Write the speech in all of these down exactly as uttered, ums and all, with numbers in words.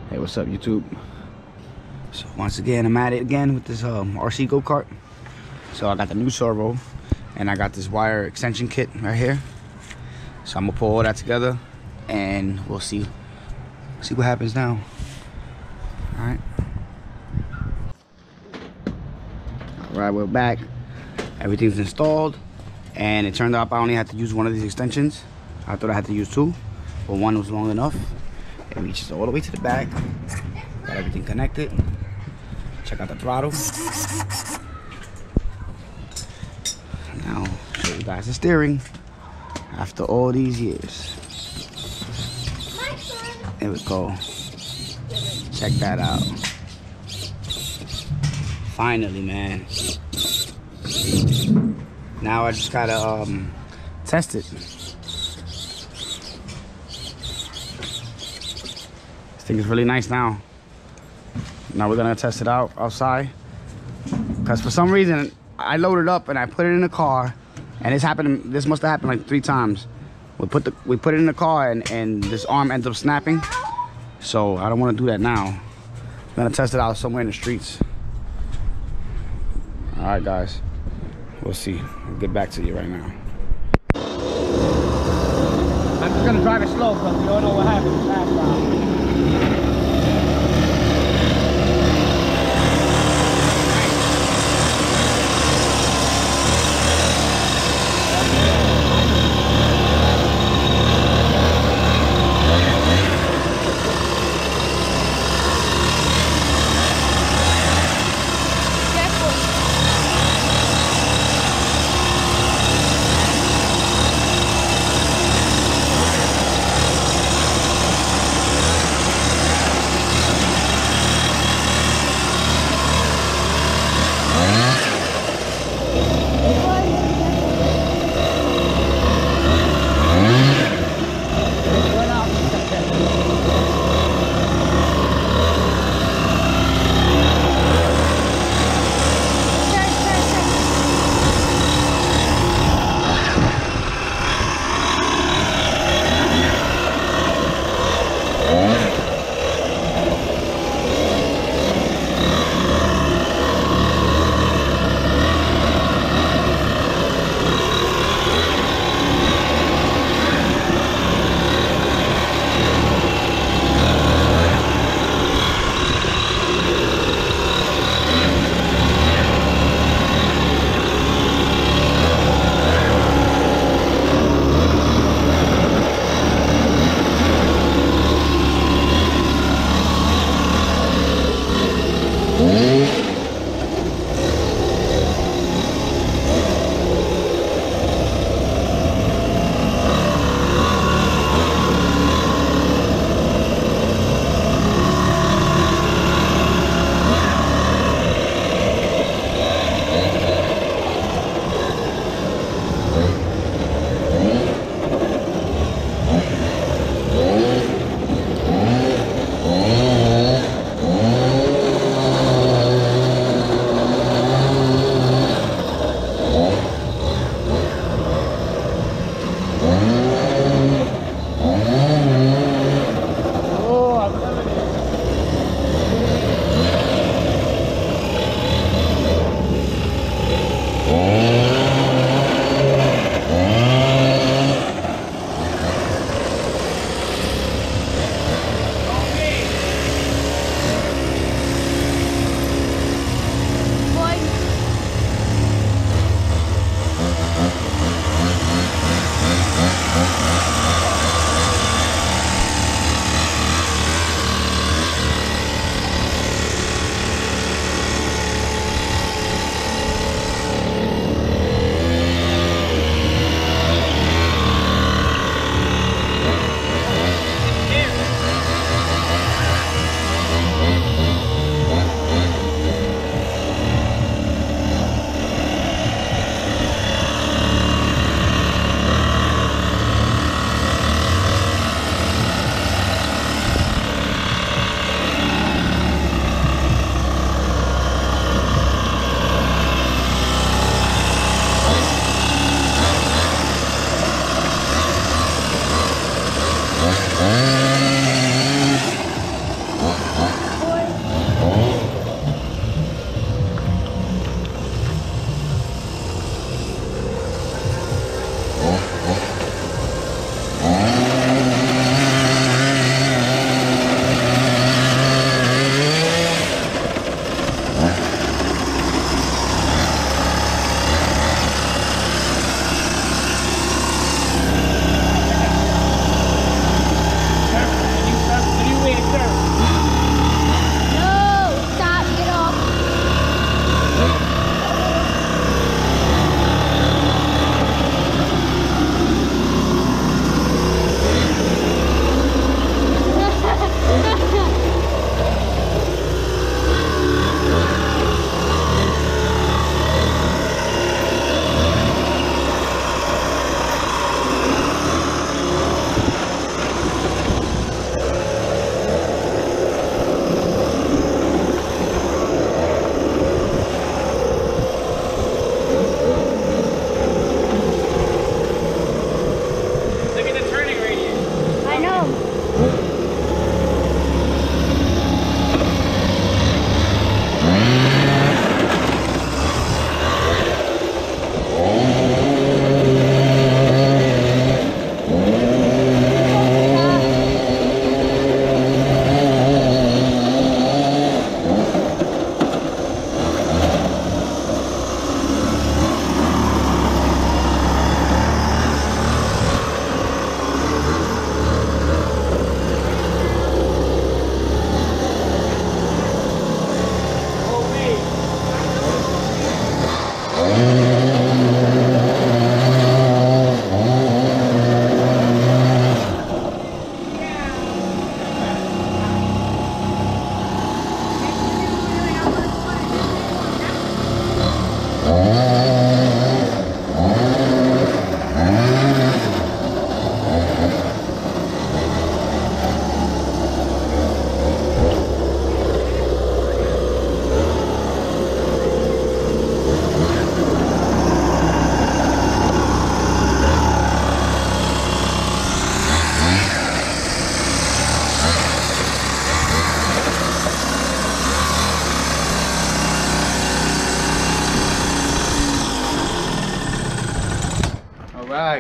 Hey, what's up, YouTube? So once again, I'm at it again with this um, R C Go Kart. So I got the new servo, and I got this wire extension kit right here. So I'm gonna pull all that together, and we'll see see what happens now. All right. All right, we're back. Everything's installed, and it turned out I only had to use one of these extensions. I thought I had to use two, but one was long enough. It reaches all the way to the back. Got everything connected. Check out the throttle. Now, show you guys the steering after all these years. There we go. Check that out. Finally, man. Now I just gotta um, test it. I think it's really nice now. Now we're gonna test it out outside. Cause for some reason I loaded up and I put it in the car, and this happened. This must have happened like three times. We put the we put it in the car and and this arm ends up snapping. So I don't want to do that now. I'm gonna test it out somewhere in the streets. All right, guys. We'll see. I'll get back to you right now. I'm just gonna drive it slow because we don't know what happens fast now.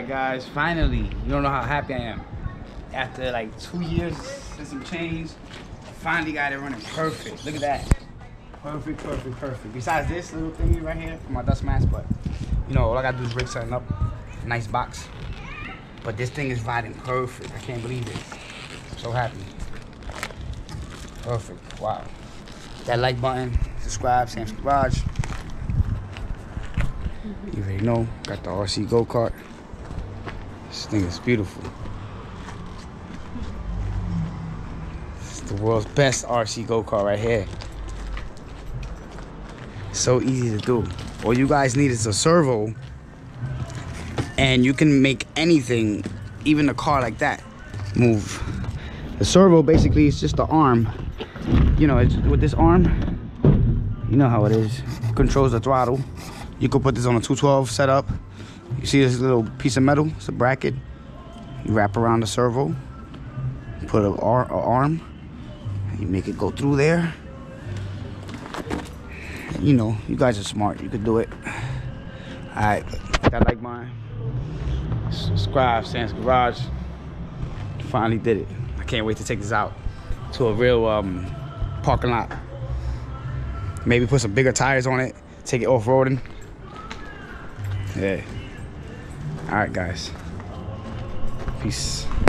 guys, finally, you don't know how happy I am. After like two years and some change, I finally got it running perfect. Look at that. Perfect, perfect, perfect. Besides this little thingy right here for my dust mask, but you know, all I gotta do is rig something up. Nice box. But this thing is riding perfect. I can't believe it. I'm so happy. Perfect. Wow. That like button, subscribe, Sam's Garage. You already know, got the R C Go Kart. This thing is beautiful. It's the world's best R C Go Kart right here. So easy to do. All you guys need is a servo, and you can make anything, even a car like that, move. The servo basically is just the arm. You know, it's, with this arm, you know how it is. It controls the throttle. You could put this on a two twelve setup. You see this little piece of metal? It's a bracket. You wrap around the servo, put an arm, and you make it go through there. You know, you guys are smart. You could do it. All right, got like mine. Subscribe, Sam's Garage. Finally did it. I can't wait to take this out to a real um, parking lot. Maybe put some bigger tires on it. Take it off-roading. Yeah. All right, guys. Peace.